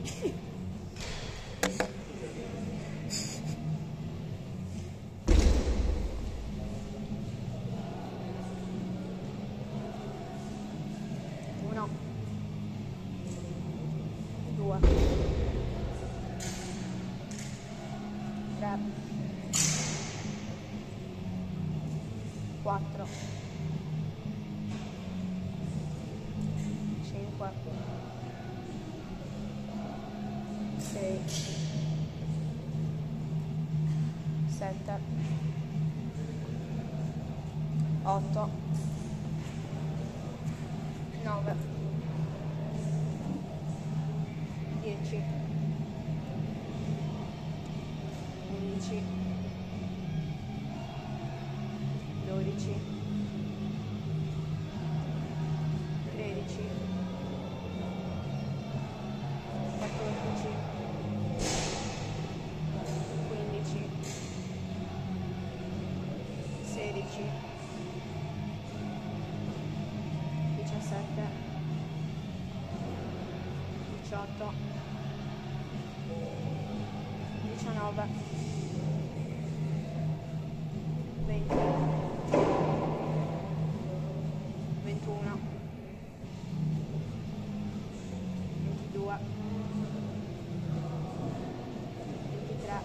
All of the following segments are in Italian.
Uno, due, tre, quattro, cinque, sei, sette, otto, 9, 10, 11, 12, 13, 14, 15, 16, 17, 18, 19, 20, 21, 22, 23,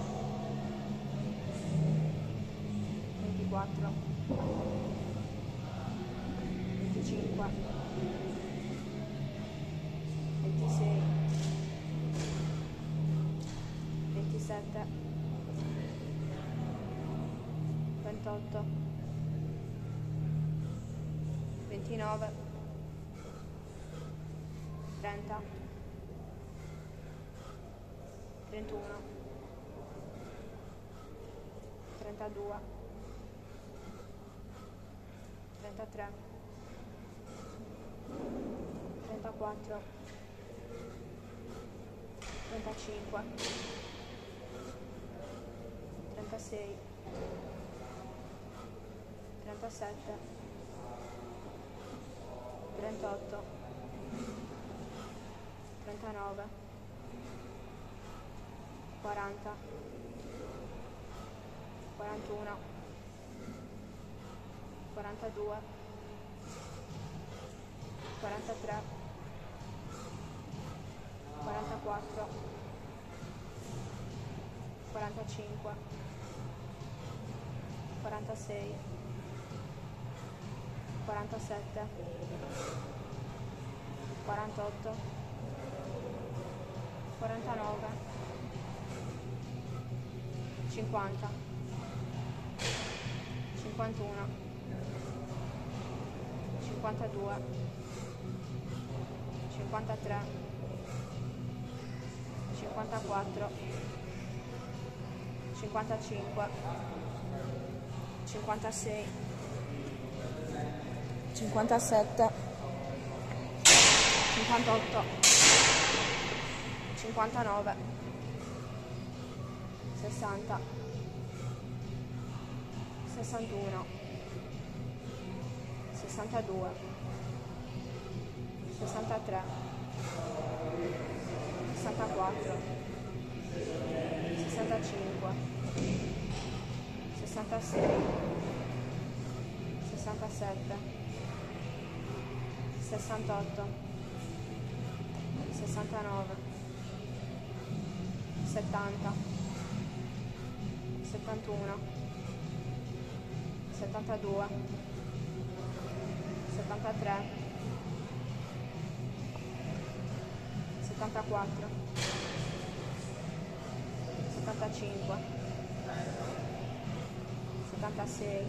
24, 25, 26, 27, 28, 29, 30, 31, 32, 33, 34, 35, 36, 37, 38, 39, 40, 41, 42, 43, 44, 45, 46, 47, 48, 49, 50, 51, 52, 53, 54, 55, 56, 57, 58, 59, 60, 61, 62, 63, 64, 65, 66, 67, 68, 69, 70, 71, 72, 73, 74, 75, 76,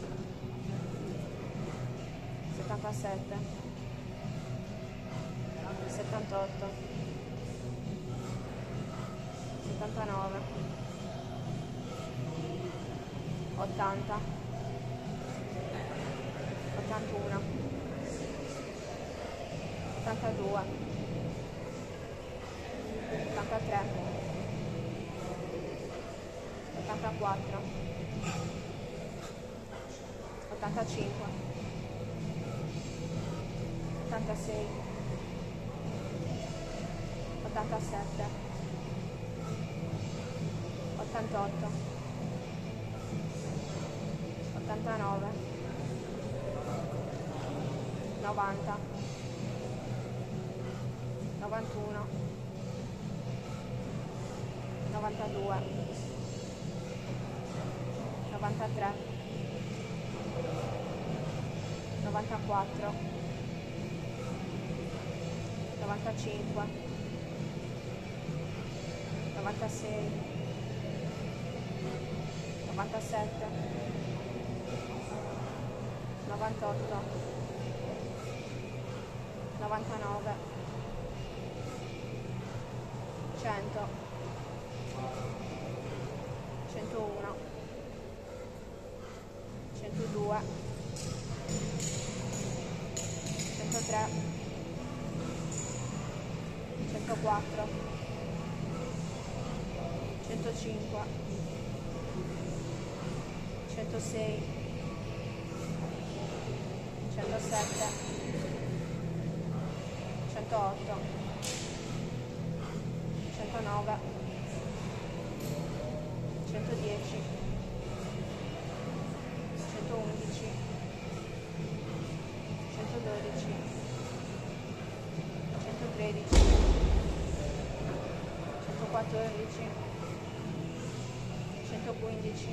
77, 78, 79, 80, 81, 82, 83, 84, 85, 86, 87, 87, 88, 89, 90, 91, 92, 93, 94, 95, 96, 97, 98, 99, 100, 101, 102, 103, 104, 105, 106, 107, 108, 109, 110, 111, 112, 113, 114, 115,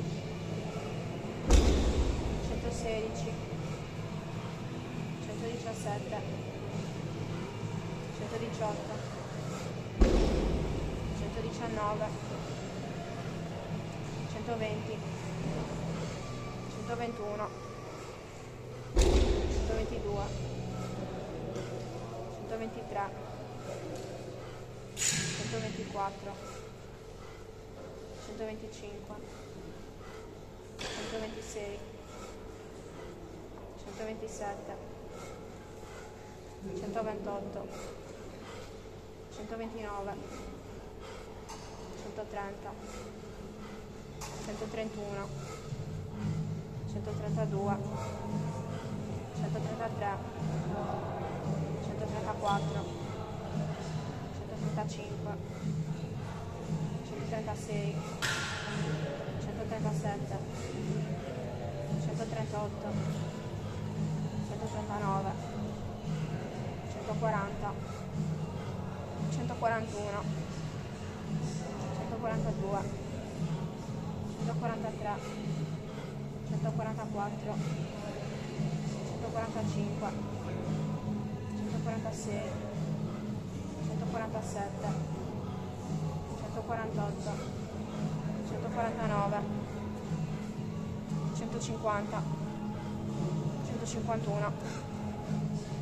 116, 117, 118, 119, 120, 121, 122, 123, 124, 125, 126, 127, 128, 129, 130, 131, 132, 133, 134, 135, 136, 137, 138, 139, 140, 141, 142, 143, 144, 145, 146, 147, 148, 149, 150, 151,